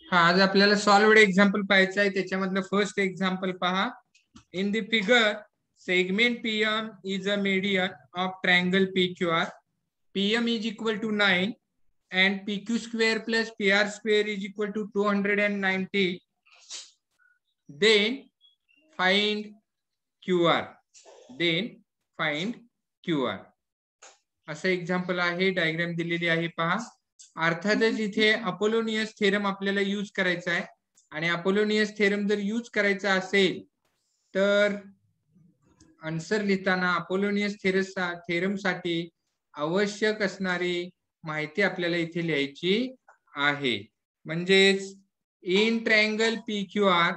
हा, आज आपल्याला सॉल्व्ड एक्झाम्पल पाहायचं आहे. त्याच्यामधलं फर्स्ट एक्झाम्पल पहा. In the figure segment PM is a median of triangle PQR. PM is equal to 9 and PQ square plus PR square is equal to 290. Then find QR. Then find QR. असं example आहे. Diagram दिलेली आहे पहा. अर्थातच इथे Apollonius theorem आपल्याला use करायचा आहे. आणि अपोलोनियस थेरम जर यूज करायचा असेल तर आन्सर लिहिताना अपोलोनियस थेरम साठी आवश्यक असणारी माहिती आपल्याला इथे लिहायची आहे. म्हणजेच in triangle PQR,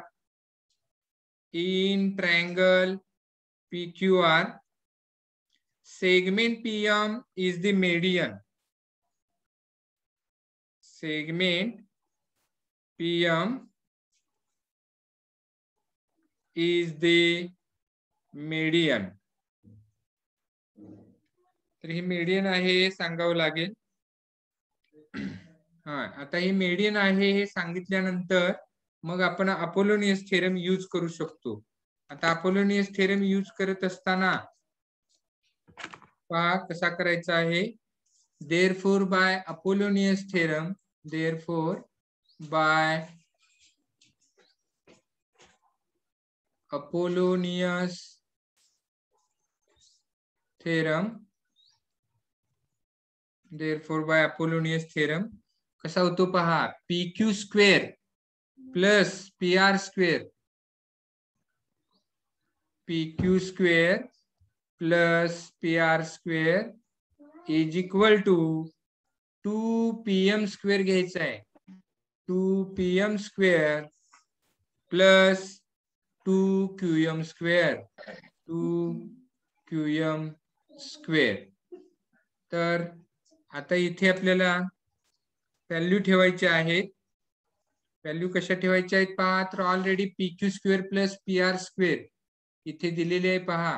in triangle PQR segment PM is the median. Segment PM is the median. तर ही मीडियन आहे हे सांगावं लागेल. हा, आता ही मीडियन आहे हे सांगितल्यानंतर मग आपण अपोलोनियस थेरम यूज करू शकतो. आता अपोलोनियस थेरम यूज करत असताना पहा कसा करायचा आहे. Therefore by Apollonius theorem, therefore by Apollonius theorem, therefore by Apollonius theorem कसा होतो पहा. PQ square plus PR square, PQ square plus PR square is equal to 2PM square घ्यायचा आहे. 2PM square plus 2QM square, 2QM square. तर आता इथे आपल्याला value ठेवायचे आहेत. व्हॅल्यू कशा ठेवायच्या आहेत पहा. तर already PQ square plus PR square इथे दिलेली आहे पहा.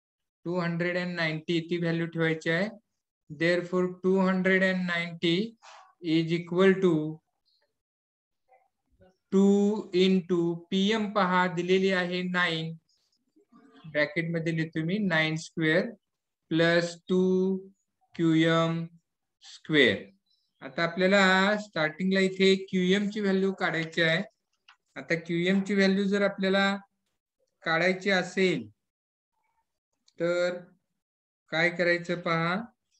290 ती व्हॅल्यू ठेवायची आहे. Therefore 290 is equal to 2 into PM पहा दिलेली आहे 9, ब्रॅकेट मध्ये लिहितो मी 9 स्क्वेअर प्लस 2QM स्क्वेअर. आता आपल्याला स्टार्टिंगला इथे QM ची व्हॅल्यू काढायची आहे. आता QM ची व्हॅल्यू जर आपल्याला काढायची असेल तर काय करायचं पहा.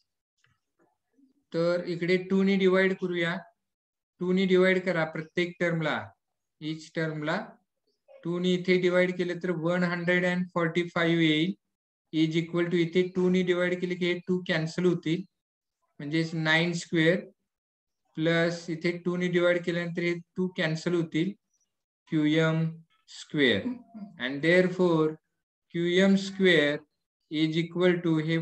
तर इकडे 2 ने डिवाइड करूया. 2 ने डिवाइड करा प्रत्येक टर्मला, इच टर्मला 2 ने इथे डिवाइड केलं तर 145 येईल. इज इक्वल टू इथे 2 ने डिवाइड केले की हे 2 कॅन्सल होतील. म्हणजे 9 स्क्वेअर प्लस इथे 2 ने डिवाइड केल्यानंतर हे 2 कॅन्सल होतील. QM square and therefore QM square is equal to हे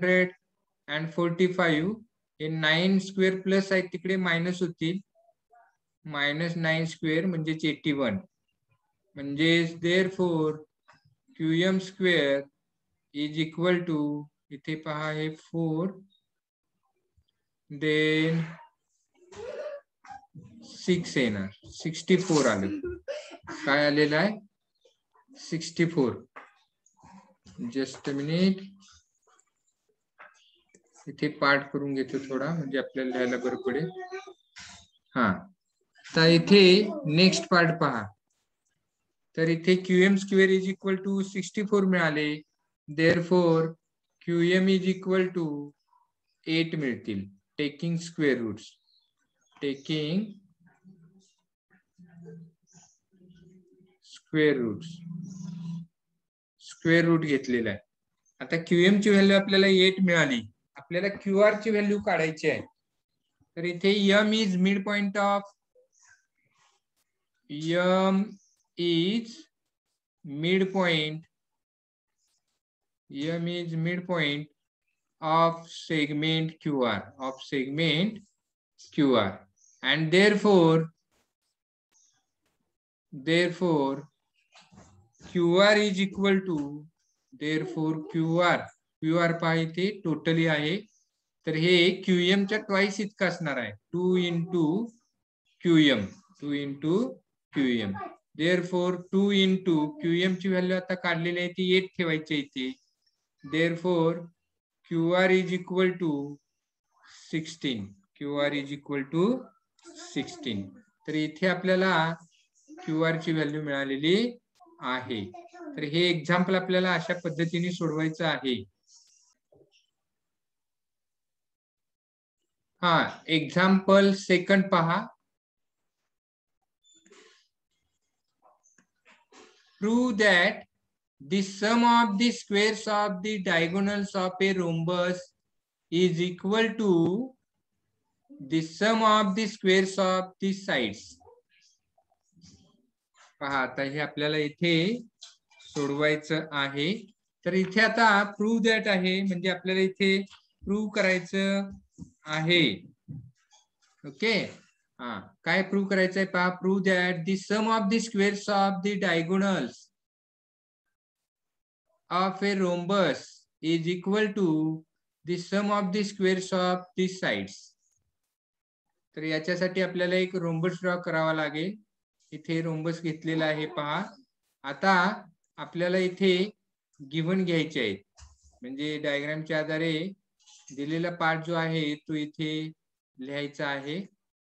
145 हे 9 स्क्वेअर प्लस आहे तिकडे मायनस होतील. मायनस 9 स्क्वेअर म्हणजे 81. म्हणजे therefore QM square is equal to इथे पहा हे 4 देन 6 येणार. 64 आले. काय आलेलं आहे 64. जस्ट अ मिनिट इथे पाठ करून घेतो थोडा म्हणजे आपल्याला लिहायला बरं पडेल. हा, तर इथे नेक्स्ट पार्ट पहा. तर इथे QM square is equal to 64 मिळाले. Therefore QM is equal to 8 मिळतील. Taking square roots, taking square roots, square root घेतलेला आहे. आता QM ची व्हॅल्यू आपल्याला 8 मिळाली. आपल्याला QR ची व्हॅल्यू काढायची आहे. तर इथे M is mid point of, M is midpoint, M is midpoint of segment QR, of segment QR, and therefore QR is equal to, therefore QR पहा इथे टोटली आहे. तर हे QM च्या ट्वाइस इतकं असणार आहे. 2 into QM 2 into QM. Therefore 2 into QM ची व्हॅल्यू आता काढलेली आहे ती 8 ठेवायची इथे. Therefore QR is equal to 16. QR is equal to 16. तर इथे आपल्याला QR ची व्हॅल्यू मिळालेली आहे. तर हे एक्झाम्पल आपल्याला अशा पद्धतीने सोडवायचं आहे. हा, एक्झाम्पल सेकंड पहा. Prove that the sum of the squares of the diagonals of a rhombus is equal to the sum of the squares of the sides. पहा, आता हे आपल्याला इथे सोडवायचं आहे. तर इथे आता प्रूव्ह दॅट आहे, म्हणजे आपल्याला इथे प्रूव्ह करायचं आहे. ओके, हा, काय प्रूव्ह करायचंय पहा. Prove that the sum of the squares of the diagonals of a rhombus is equal to the sum of the squares of the sides. तर याच्यासाठी आपल्याला एक रोम्बस ड्रॉ करावा लागेल. इथे रोम्बस घेतलेला आहे पहा. आता आपल्याला इथे गिव्हन घ्यायचे आहेत, म्हणजे डायग्रामच्या आधारे दिलेला पार्ट जो आहे तो इथे लिहायचा आहे.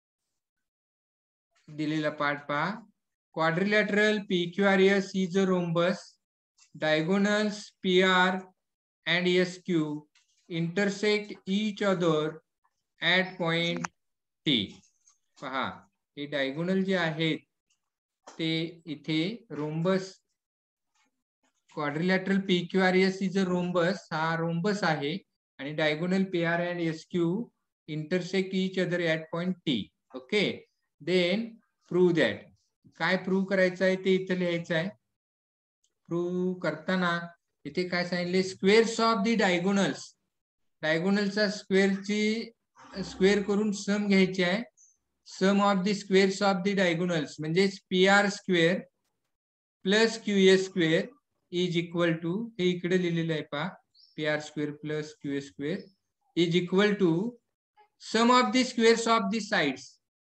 दिलेला पार्ट पहा. Quadrilateral PQRS is a rhombus. Diagonals PR and SQ intersect each other at point T. पहा, हे डायगोनल जे आहेत ते इथे rhombus, quadrilateral PQRS is a rhombus, हा रोम्बस आहे, आणि diagonal PR and SQ intersect each other at point T. Okay, then prove that. काय प्रूव्ह करायचं आहे ते इथे लिहायचं आहे. प्रूव्ह करताना इथे काय सांगितले, स्क्वेअर्स ऑफ द डायगोनल्स. डायगोनलचा स्क्वेअर करून सम घ्यायची आहे. Sum of the squares of the diagonals म्हणजे PR square plus QS square is equal to, हे इकडे लिहिलेलं आहे पहा, PR square plus QS square is equal to sum of the squares of the sides.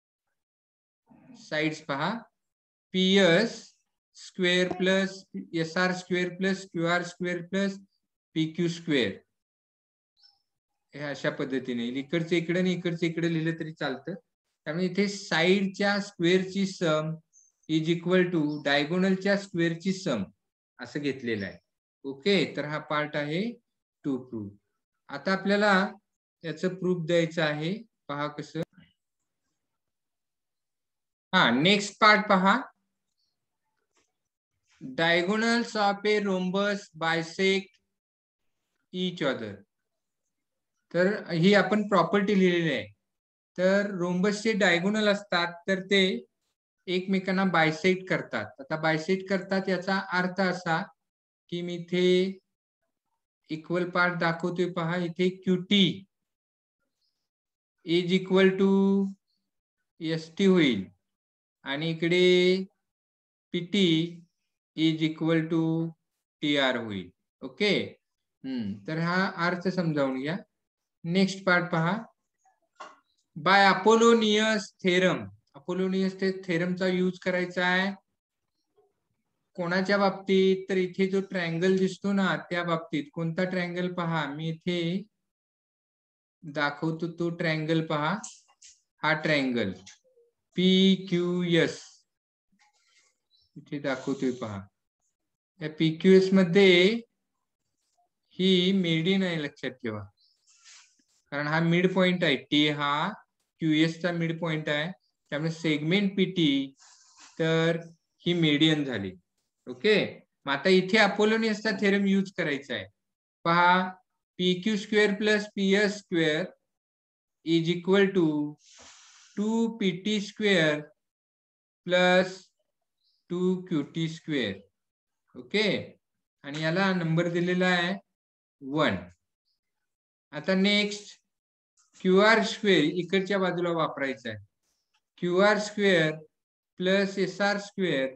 Sides पहा, PS square plus SR square plus QR square plus PQ square. हे अशा पद्धतीने इकडचे इकडे आणि इकडचे इकडे लिहिलं तरी चालतं. त्यामुळे इथे साइडच्या स्क्वेअरची सम इज इक्वल टू डायगोनलच्या स्क्वेअरची सम असं घेतलेलं आहे. ओके, तर हा पार्ट आहे टू प्रूव्ह. आता आपल्याला याचं प्रूफ द्यायचं आहे. पहा कसं. हा, नेक्स्ट पार्ट पहा. Diagonals of a rhombus bisect each other. तर ही आपण प्रॉपर्टी लिहिलेली आहे. तर रोम्बसचे डायगोनल असतात तर ते एकमेकांना बायसेक्ट करतात. आता बायसेक्ट करतात याचा अर्थ असा की मी इथे इक्वल पार्ट दाखवतोय पहा. इथे QT is equal to ST होईल आणि इकडे PT is equal to TR होईल. ओके, तर हा अर्थ समजावून घ्या. नेक्स्ट पार्ट पहा. By Apollonius theorem. अपोलोनियस थेरमचा यूज करायचा आहे कोणाच्या बाबतीत, तर इथे जो ट्रायंगल दिसतो ना त्या बाबतीत. कोणता ट्रायंगल पहा, मी इथे दाखवतो तो ट्रायंगल पहा. हा ट्रायंगल PQS इथे दाखवतोय पहा. या PQS मध्ये ही मेडियन आहे, लक्षात ठेवा, कारण हा मिड पॉइंट आहे. T हा QS चा मिड पॉइंट आहे, त्यामुळे सेगमेंट PT तर ही मेडियन झाली. ओके, मग आता इथे अपोलोनियसचा थेरम यूज करायचा आहे. पहा, PQ square plus PS square is equal to 2PT square plus 2QT square. Okay, आणि याला नंबर दिलेला आहे 1. आता नेक्स्ट QR स्क्वेअर इकडच्या बाजूला वापरायचा आहे. QR square plus SR square.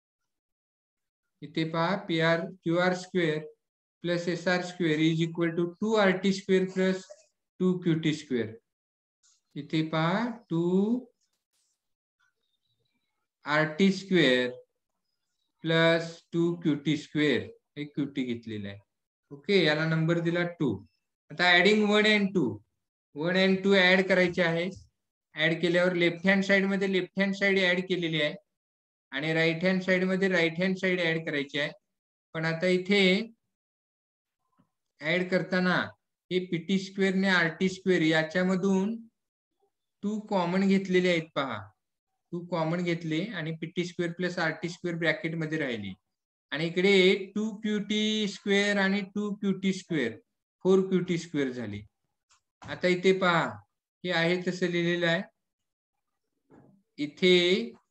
इथे पहा, QR square plus SR square is equal to 2RT square plus 2QT square. इथे पहा 2 RT square plus 2QT square, हे QT घेतलेलं आहे. ओके, याला नंबर दिला 2. आता ऍडिंग 1 and 2, 1 and 2 ऍड करायचे आहे. ऍड केल्यावर लेफ्ट हँड साइड मध्ये लेफ्ट हँड साइड ऍड केलेली आहे आणि राईट हँड साइड मध्ये राईट हँड साइड ऍड करायची आहे. पण आता इथे ऍड करताना हे PT स्क्वेअर ने RT स्क्वेअर याच्यामधून 2 कॉमन घेतलेले आहेत पहा. 2 कॉमन घेतले आणि PT square plus RT square bracket मध्ये राहिली आणि इकडे 2QT स्क्वेअर आणि 2QT स्क्वेअर 4QT स्क्वेअर झाली. आता इथे पहा, हे आहे तसं लिहिलेलं आहे. इथे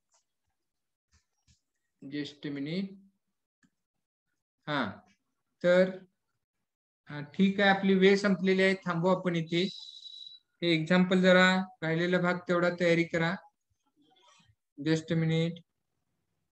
जस्ट मिनिट. हा, तर ठीक आहे, आपली वेळ संपलेली आहे. थांबू आपण इथे. हे एक्झाम्पल जरा राहिलेला भाग तेवढा तयारी करा. Just minute.